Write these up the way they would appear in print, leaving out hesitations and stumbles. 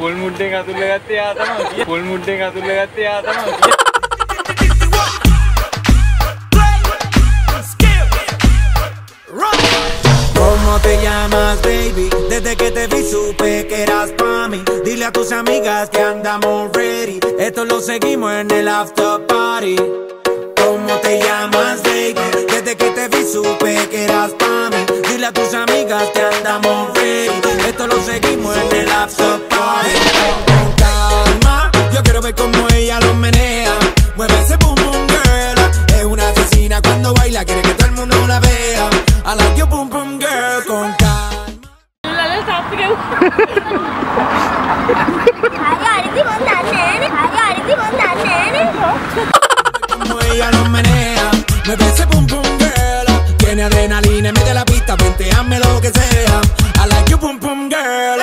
full mood එක අතුල්ල ගත්තේ ආ තමයි. full mood එක අතුල්ල ගත්තේ ආ තමයි. ¿Cómo te llamas, baby? Desde que te vi supe que eras pa' mí. Dile a tus amigas que andamos ready. Esto lo seguimos en el after party. ¿Cómo te llamas, baby? Desde que te vi supe que eras pa' mí. Dile a tus amigas que andamos ready. Esto lo seguimos en el after party. Con calma, yo quiero ver cómo ella lo menea. Mueve ese boom boom girl. Es una asesina cuando baila, quiere que todo el mundo la vea. I like your boom boom girl. Con calma. Como ella lo menea, mueve ese boom boom girl. Tiene adrenalina, mete la pista, venteame lo que sea. I like your boom boom girl.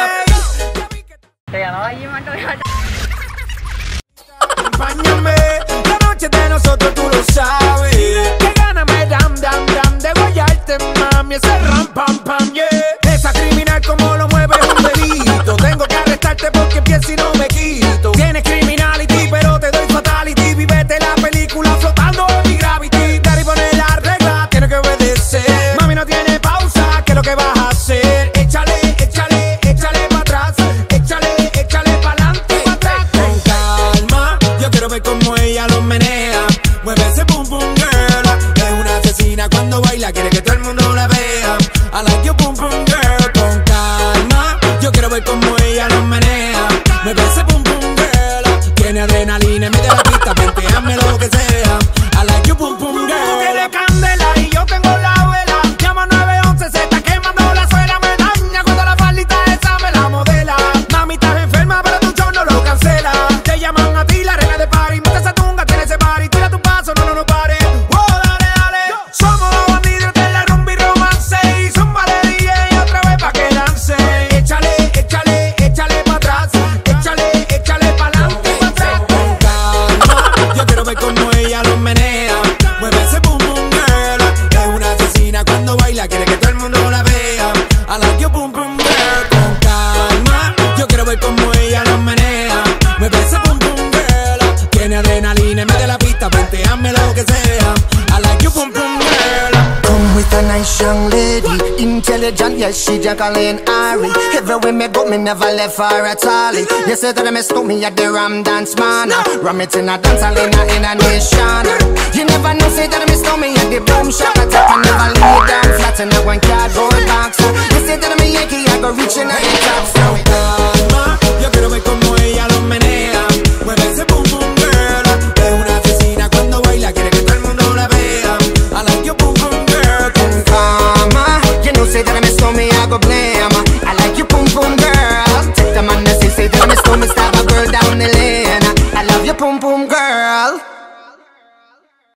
Acompáñame, la noche de nosotros tú lo sabes. Que gana me dam dam dam de guayarte, mami. Ese ram pam pam, yeah. Esa criminal como lo mueve es un delito. Tengo que arrestarte porque empiezo y no me quito. Tienes criminality, pero te doy fatality. Vivete la película flotando en mi gravity. Daddy pone la regla, tiene que obedecer. Mami no tiene pausa, ¿qué es lo que vas a hacer? Échale, échale, échale para atrás. Échale, échale para adelante. Con calma, yo quiero ver cómo ella lo menea. Mueve ese boom boom girl. Es una asesina cuando baila, quiere que todo el mundo la vea. I like your boom boom girl. Con calma, yo quiero ver cómo ella lo menea. Mueve ese boom boom girl. Tiene adrenalina, mete la pista, venteame lo que sea. I like your boom boom girl. Tú tienes candela y yo tengo la vela. Llama 911, se está quemando la suela. Me daña cuando la faldita esa me la modela. Mami, estás enferma, pero tu show no lo cancela. Te llaman a ti la reina de party. Mete esa tunga, tiene ese party. Tira tu paso, no pare. Oh, dale, dale. Somos los bandidos de la rumba y romance. Y zumba de DJ otra vez pa' que lance. Échale, échale, échale pa' atrás. Échale, échale pa' adelante, pa' atrás. Con calma, yo quiero ver cómo ella lo menea. Mueve ese boom boom girl. Es una asesina cuando baila, quiere que todo el mundo la vea. I like your boom boom girl. Con calma, yo quiero ver cómo ella lo menea. Mueve ese boom boom girl. Tiene adrenalina, mete la pista, venteame lo que sea. I like your boom boom girl. Come with a nice young lady, intelligent, yes, she Jacqueline Ari. Everywhere me go, me never left her at all. You say that me stole me at the Ram Dance Man. Ram it in a dance hall in a nation. You never know, say that me stole me at the Boom Shop. I never lay down flat in a one cardboard box. You say that me Yankee, I go reaching out.